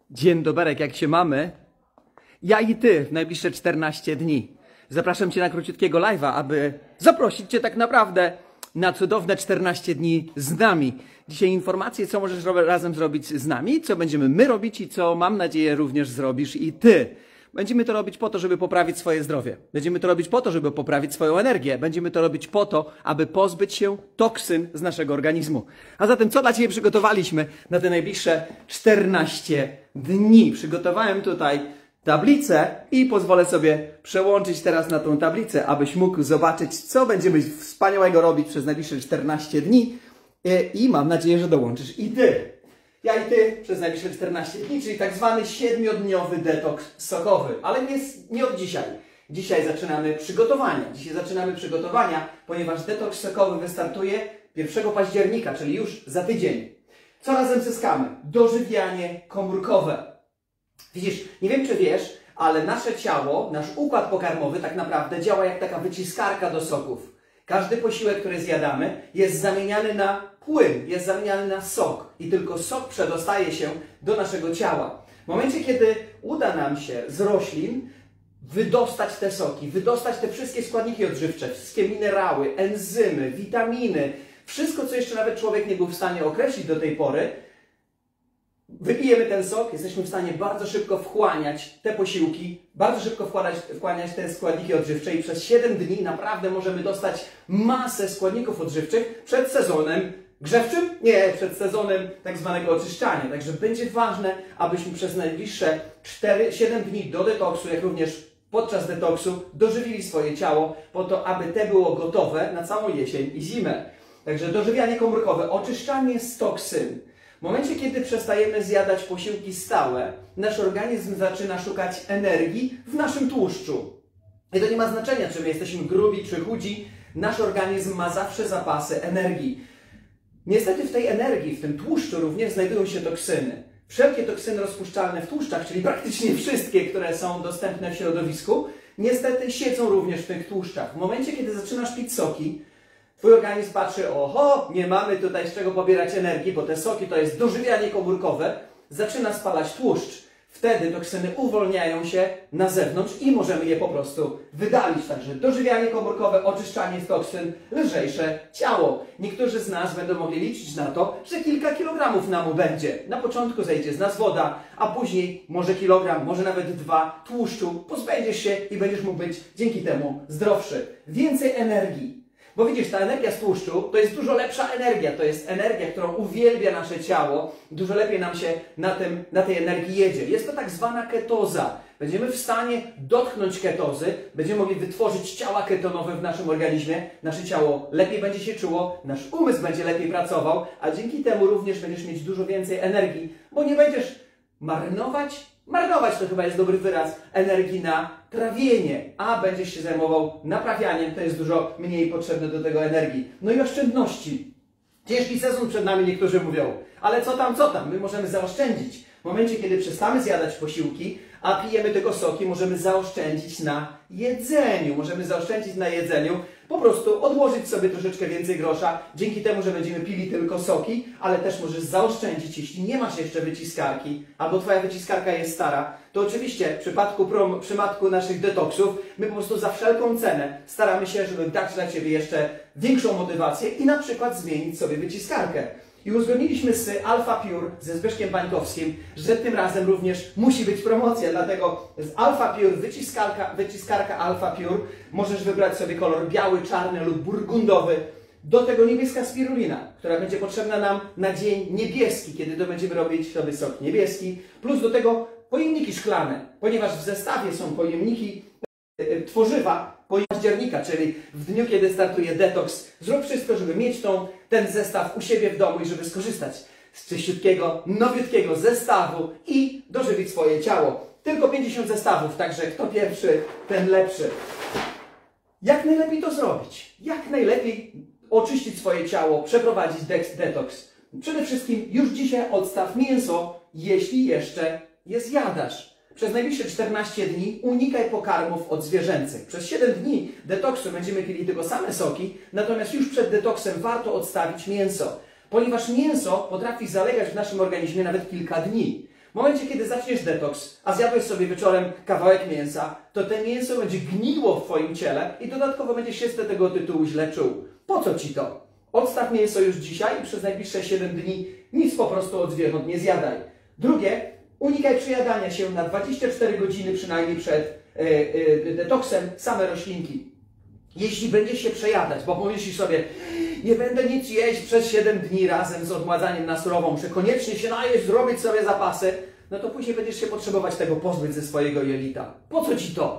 Dzień doberek, jak się mamy? Ja i ty w najbliższe 14 dni. Zapraszam cię na króciutkiego live'a, aby zaprosić cię tak naprawdę na cudowne 14 dni z nami. Dzisiaj informacje, co możesz razem zrobić z nami, co będziemy my robić i co mam nadzieję również zrobisz i ty. Będziemy to robić po to, żeby poprawić swoje zdrowie. Będziemy to robić po to, żeby poprawić swoją energię. Będziemy to robić po to, aby pozbyć się toksyn z naszego organizmu. A zatem co dla ciebie przygotowaliśmy na te najbliższe 14 dni? Przygotowałem tutaj tablicę i pozwolę sobie przełączyć teraz na tą tablicę, abyś mógł zobaczyć, co będziemy wspaniałego robić przez najbliższe 14 dni i mam nadzieję, że dołączysz i ty. Ja i ty przez najbliższe 14 dni, czyli tak zwany 7-dniowy detoks sokowy. Ale nie od dzisiaj. Dzisiaj zaczynamy przygotowania. Ponieważ detoks sokowy wystartuje 1 października, czyli już za tydzień. Co razem zyskamy? Dożywianie komórkowe. Widzisz, nie wiem czy wiesz, ale nasze ciało, nasz układ pokarmowy tak naprawdę działa jak taka wyciskarka do soków. Każdy posiłek, który zjadamy, jest zamieniany na płyn, jest zamieniany na sok i tylko sok przedostaje się do naszego ciała. W momencie, kiedy uda nam się z roślin wydostać te soki, wydostać te wszystkie składniki odżywcze, wszystkie minerały, enzymy, witaminy, wszystko, co jeszcze nawet człowiek nie był w stanie określić do tej pory, wypijemy ten sok, jesteśmy w stanie bardzo szybko wchłaniać te posiłki, bardzo szybko wchłaniać te składniki odżywcze i przez 7 dni naprawdę możemy dostać masę składników odżywczych przed sezonem grzewczym? Nie, przed sezonem tak zwanego oczyszczania. Także będzie ważne, abyśmy przez najbliższe 7 dni do detoksu, jak również podczas detoksu dożywili swoje ciało po to, aby te było gotowe na całą jesień i zimę. Także dożywianie komórkowe, oczyszczanie z toksyn. W momencie, kiedy przestajemy zjadać posiłki stałe, nasz organizm zaczyna szukać energii w naszym tłuszczu. I to nie ma znaczenia, czy my jesteśmy grubi, czy chudzi. Nasz organizm ma zawsze zapasy energii. Niestety w tej energii, w tym tłuszczu również znajdują się toksyny. Wszelkie toksyny rozpuszczalne w tłuszczach, czyli praktycznie wszystkie, które są dostępne w środowisku, niestety siedzą również w tych tłuszczach. W momencie, kiedy zaczynasz pić soki, twój organizm patrzy, oho, nie mamy tutaj z czego pobierać energii, bo te soki to jest dożywianie komórkowe, zaczyna spalać tłuszcz. Wtedy toksyny uwolniają się na zewnątrz i możemy je po prostu wydalić. Także dożywianie komórkowe, oczyszczanie z toksyn, lżejsze ciało. Niektórzy z nas będą mogli liczyć na to, że kilka kilogramów nam ubędzie. Na początku zejdzie z nas woda, a później może kilogram, może nawet 2 tłuszczu. Pozbędziesz się i będziesz mógł być dzięki temu zdrowszy. Więcej energii. Bo widzisz, ta energia z tłuszczu to jest dużo lepsza energia. To jest energia, którą uwielbia nasze ciało. Dużo lepiej nam się na tej energii jedzie. Jest to tak zwana ketoza. Będziemy w stanie dotknąć ketozy. Będziemy mogli wytworzyć ciała ketonowe w naszym organizmie. Nasze ciało lepiej będzie się czuło. Nasz umysł będzie lepiej pracował. A dzięki temu również będziesz mieć dużo więcej energii. Bo nie będziesz marnować to chyba jest dobry wyraz, energii na trawienie, a będziesz się zajmował naprawianiem, to jest dużo mniej potrzebne do tego energii. No i oszczędności. Ciężki sezon przed nami, niektórzy mówią, ale co tam, my możemy zaoszczędzić. W momencie, kiedy przestamy zjadać posiłki, a pijemy tylko soki, możemy zaoszczędzić na jedzeniu, po prostu odłożyć sobie troszeczkę więcej grosza, dzięki temu, że będziemy pili tylko soki, ale też możesz zaoszczędzić, jeśli nie masz jeszcze wyciskarki, albo twoja wyciskarka jest stara, to oczywiście w przypadku naszych detoksów, my po prostu za wszelką cenę staramy się, żeby dać dla ciebie jeszcze większą motywację i na przykład zmienić sobie wyciskarkę. I uzgodniliśmy z Alpha Pure, ze Zbyszkiem Bańkowskim, że tym razem również musi być promocja, dlatego z Alpha Pure, wyciskarka Alpha Pure, możesz wybrać sobie kolor biały, czarny lub burgundowy. Do tego niebieska spirulina, która będzie potrzebna nam na dzień niebieski, kiedy to będziemy robić sobie sok niebieski, plus do tego pojemniki szklane, ponieważ w zestawie są pojemniki tworzywa października, czyli w dniu, kiedy startuje detoks. Zrób wszystko, żeby mieć ten zestaw u siebie w domu i żeby skorzystać z czyściutkiego, nowiutkiego zestawu i dożywić swoje ciało. Tylko 50 zestawów, także kto pierwszy, ten lepszy. Jak najlepiej to zrobić? Jak najlepiej oczyścić swoje ciało, przeprowadzić detoks? Przede wszystkim już dzisiaj odstaw mięso, jeśli jeszcze je zjadasz. Przez najbliższe 14 dni unikaj pokarmów odzwierzęcych. Przez 7 dni detoksu będziemy pili tylko same soki, natomiast już przed detoksem warto odstawić mięso, ponieważ mięso potrafi zalegać w naszym organizmie nawet kilka dni. W momencie, kiedy zaczniesz detoks, a zjadłeś sobie wieczorem kawałek mięsa, to to mięso będzie gniło w Twoim ciele i dodatkowo będziesz się z tego tytułu źle czuł. Po co Ci to? Odstaw mięso już dzisiaj i przez najbliższe 7 dni nic po prostu od zwierząt nie zjadaj. Drugie, unikaj przejadania się na 24 godziny przynajmniej przed detoksem same roślinki. Jeśli będziesz się przejadać, bo pomyślisz sobie, nie będę nic jeść przez 7 dni razem z odmładzaniem na surowo, muszę koniecznie się najeść, zrobić sobie zapasy, no to później będziesz się potrzebować tego pozbyć ze swojego jelita. Po co Ci to?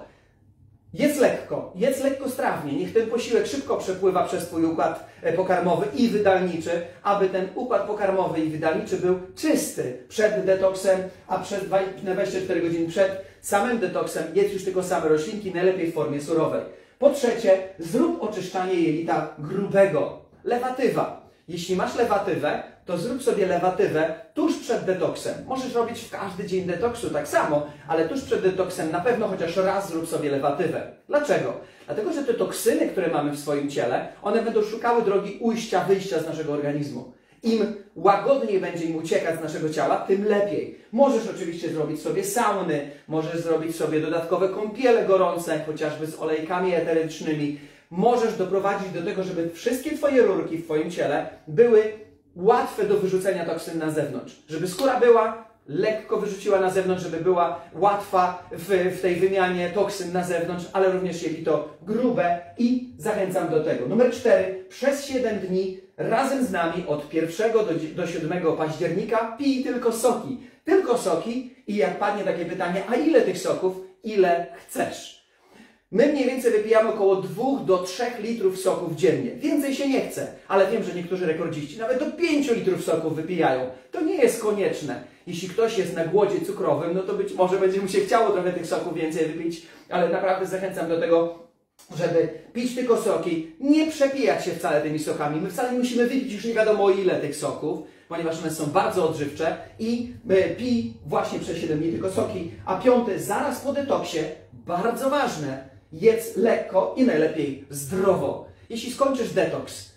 Jedz lekko strawnie, niech ten posiłek szybko przepływa przez Twój układ pokarmowy i wydalniczy, aby ten układ pokarmowy i wydalniczy był czysty przed detoksem, a przed 24 godziny przed samym detoksem jedz już tylko same roślinki, najlepiej w formie surowej. Po trzecie, zrób oczyszczanie jelita grubego. Lewatywa. Jeśli masz lewatywę, to zrób sobie lewatywę tuż przed detoksem. Możesz robić w każdy dzień detoksu tak samo, ale tuż przed detoksem na pewno chociaż raz zrób sobie lewatywę. Dlaczego? Dlatego, że te toksyny, które mamy w swoim ciele, one będą szukały drogi ujścia, wyjścia z naszego organizmu. Im łagodniej będzie im uciekać z naszego ciała, tym lepiej. Możesz oczywiście zrobić sobie sauny, możesz zrobić sobie dodatkowe kąpiele gorące, chociażby z olejkami eterycznymi. Możesz doprowadzić do tego, żeby wszystkie Twoje rurki w Twoim ciele były łatwe do wyrzucenia toksyn na zewnątrz. Żeby skóra była lekko wyrzuciła na zewnątrz, żeby była łatwa w tej wymianie toksyn na zewnątrz, ale również jelito grube i zachęcam do tego. Numer 4. Przez 7 dni razem z nami od 1 do 7 października pij tylko soki. Tylko soki i jak padnie takie pytanie, a ile tych soków? Ile chcesz? My mniej więcej wypijamy około 2 do 3 litrów soków dziennie. Więcej się nie chce, ale wiem, że niektórzy rekordziści nawet do 5 litrów soków wypijają. To nie jest konieczne. Jeśli ktoś jest na głodzie cukrowym, no to być może będzie mu się chciało trochę tych soków więcej wypić, ale naprawdę zachęcam do tego, żeby pić tylko soki, nie przepijać się wcale tymi sokami. My wcale nie musimy wypić już nie wiadomo ile tych soków, ponieważ one są bardzo odżywcze i pij właśnie przez 7 dni tylko soki. A 5. zaraz po detoksie, bardzo ważne, jedz lekko i najlepiej zdrowo. Jeśli skończysz detoks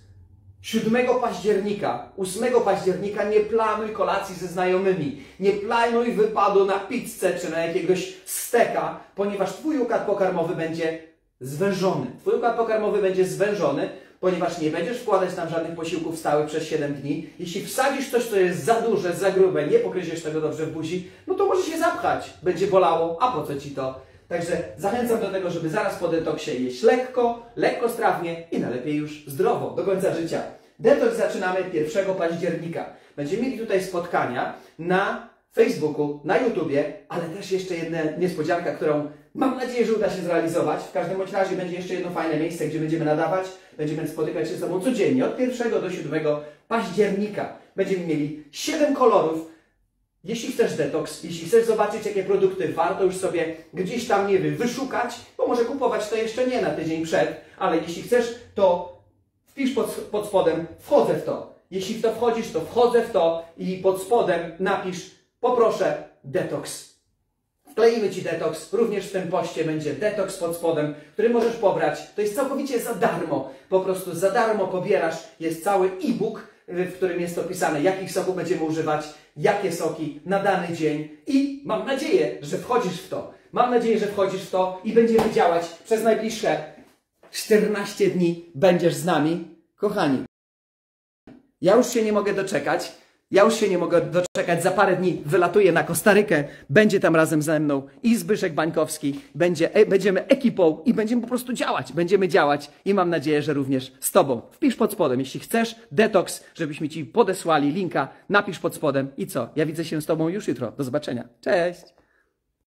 7 października, 8 października nie planuj kolacji ze znajomymi, nie planuj wypadu na pizzę czy na jakiegoś steka, ponieważ Twój układ pokarmowy będzie zwężony. Twój układ pokarmowy będzie zwężony, ponieważ nie będziesz wkładać tam żadnych posiłków stałych przez 7 dni. Jeśli wsadzisz coś, co jest za duże, za grube, nie pokryziesz tego dobrze w buzi, no to może się zapchać, będzie bolało, a po co Ci to? Także zachęcam do tego, żeby zaraz po detoksie jeść lekko strawnie i najlepiej już zdrowo, do końca życia. Detoks zaczynamy 1 października. Będziemy mieli tutaj spotkania na Facebooku, na YouTubie, ale też jeszcze jedna niespodzianka, którą mam nadzieję, że uda się zrealizować. W każdym bądź razie będzie jeszcze jedno fajne miejsce, gdzie będziemy nadawać. Będziemy spotykać się z Tobą codziennie od 1 do 7 października. Będziemy mieli 7 kolorów. Jeśli chcesz detoks, jeśli chcesz zobaczyć, jakie produkty warto już sobie gdzieś tam, nie wiem, wyszukać, bo może kupować to jeszcze nie na tydzień przed, ale jeśli chcesz, to wpisz pod spodem, wchodzę w to. Jeśli w to wchodzisz, to wchodzę w to i pod spodem napisz, poproszę detoks. Wkleimy Ci detoks, również w tym poście będzie detoks pod spodem, który możesz pobrać. To jest całkowicie za darmo, po prostu za darmo pobierasz, jest cały e-book, w którym jest opisane, jakich soków będziemy używać, jakie soki na dany dzień i mam nadzieję, że wchodzisz w to. Mam nadzieję, że wchodzisz w to i będziemy działać przez najbliższe 14 dni. Będziesz z nami, kochani. Ja już się nie mogę doczekać. Za parę dni wylatuję na Kostarykę. Będzie tam razem ze mną i Zbyszek Bańkowski. Będziemy ekipą i będziemy po prostu działać. Będziemy działać i mam nadzieję, że również z Tobą. Wpisz pod spodem, jeśli chcesz detoks, żebyśmy Ci podesłali linka, napisz pod spodem i co? Ja widzę się z Tobą już jutro. Do zobaczenia. Cześć!